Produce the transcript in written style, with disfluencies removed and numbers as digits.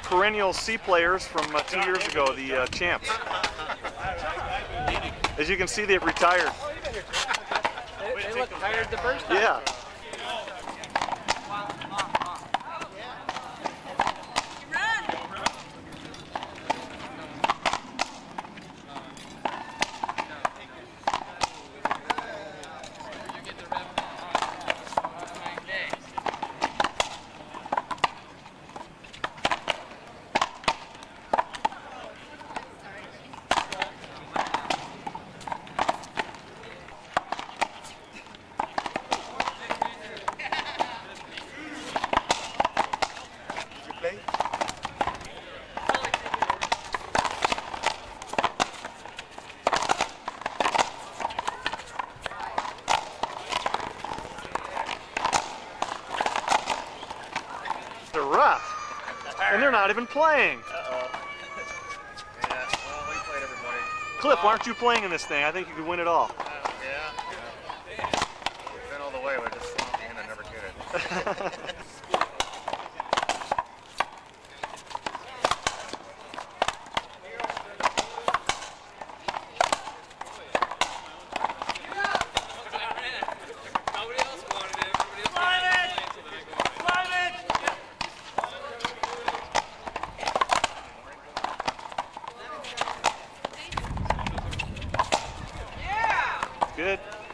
perennial C players from 2 years ago, the champs. As you can see, they've retired. They looked tired the first time. Yeah. They're rough, and they're not even playing. Uh-oh. Yeah, well, we played everybody. Cliff, why aren't you playing in this thing? I think you could win it all. Yeah. We've been all the way, but just at the end I never get it. Good.